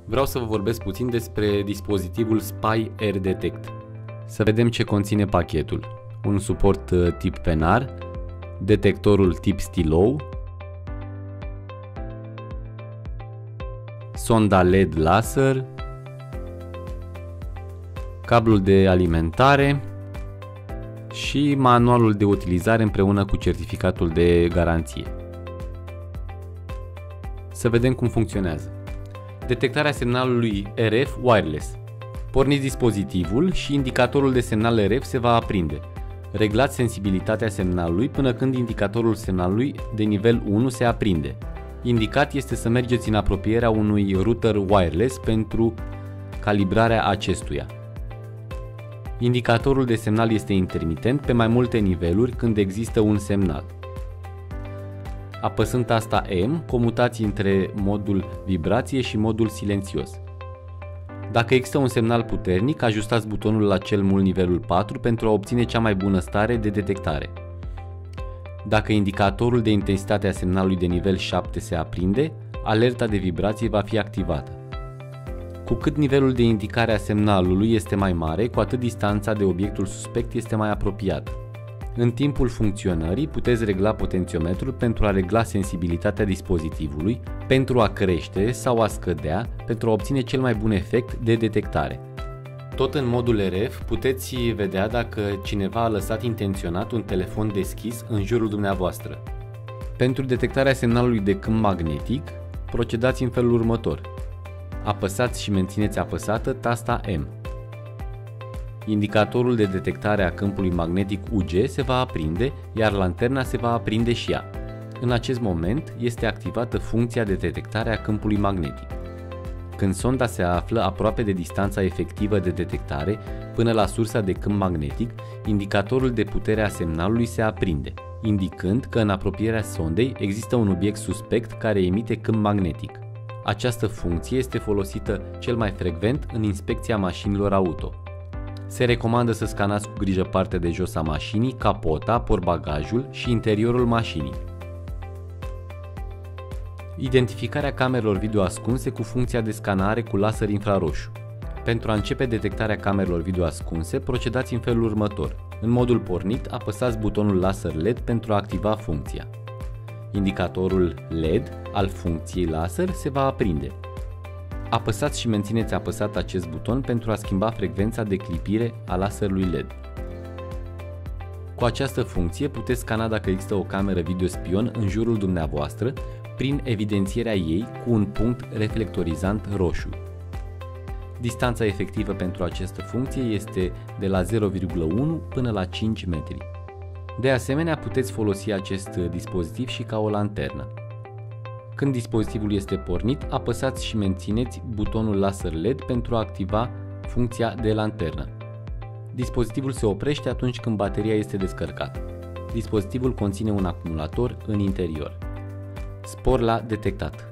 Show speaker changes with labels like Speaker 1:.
Speaker 1: Vreau să vă vorbesc puțin despre dispozitivul Spy Air Detect. Să vedem ce conține pachetul. Un suport tip penar, detectorul tip stilou, sonda LED laser, cablul de alimentare și manualul de utilizare împreună cu certificatul de garanție. Să vedem cum funcționează. Detectarea semnalului RF wireless. Porniți dispozitivul și indicatorul de semnal RF se va aprinde. Reglați sensibilitatea semnalului până când indicatorul semnalului de nivel 1 se aprinde. Indicat este să mergeți în apropierea unui router wireless pentru calibrarea acestuia. Indicatorul de semnal este intermitent pe mai multe niveluri când există un semnal. Apăsând tasta M, comutați între modul vibrație și modul silențios. Dacă există un semnal puternic, ajustați butonul la cel mult nivelul 4 pentru a obține cea mai bună stare de detectare. Dacă indicatorul de intensitate a semnalului de nivel 7 se aprinde, alerta de vibrație va fi activată. Cu cât nivelul de indicare a semnalului este mai mare, cu atât distanța de obiectul suspect este mai apropiată. În timpul funcționării puteți regla potențiometrul pentru a regla sensibilitatea dispozitivului, pentru a crește sau a scădea, pentru a obține cel mai bun efect de detectare. Tot în modul RF puteți vedea dacă cineva a lăsat intenționat un telefon deschis în jurul dumneavoastră. Pentru detectarea semnalului de câmp magnetic, procedați în felul următor. Apăsați și mențineți apăsată tasta M. Indicatorul de detectare a câmpului magnetic UG se va aprinde, iar lanterna se va aprinde și ea. În acest moment este activată funcția de detectare a câmpului magnetic. Când sonda se află aproape de distanța efectivă de detectare până la sursa de câmp magnetic, indicatorul de putere a semnalului se aprinde, indicând că în apropierea sondei există un obiect suspect care emite câmp magnetic. Această funcție este folosită cel mai frecvent în inspecția mașinilor auto. Se recomandă să scanați cu grijă partea de jos a mașinii, capota, portbagajul și interiorul mașinii. Identificarea camerelor video ascunse cu funcția de scanare cu laser infraroșu. Pentru a începe detectarea camerelor video ascunse, procedați în felul următor. În modul pornit, apăsați butonul laser LED pentru a activa funcția. Indicatorul LED al funcției laser se va aprinde. Apăsați și mențineți apăsat acest buton pentru a schimba frecvența de clipire a laserului LED. Cu această funcție puteți scana dacă există o cameră video spion în jurul dumneavoastră prin evidențierea ei cu un punct reflectorizant roșu. Distanța efectivă pentru această funcție este de la 0,1 până la 5 metri. De asemenea, puteți folosi acest dispozitiv și ca o lanternă. Când dispozitivul este pornit, apăsați și mențineți butonul laser LED pentru a activa funcția de lanternă. Dispozitivul se oprește atunci când bateria este descărcată. Dispozitivul conține un acumulator în interior. Spor la detectat.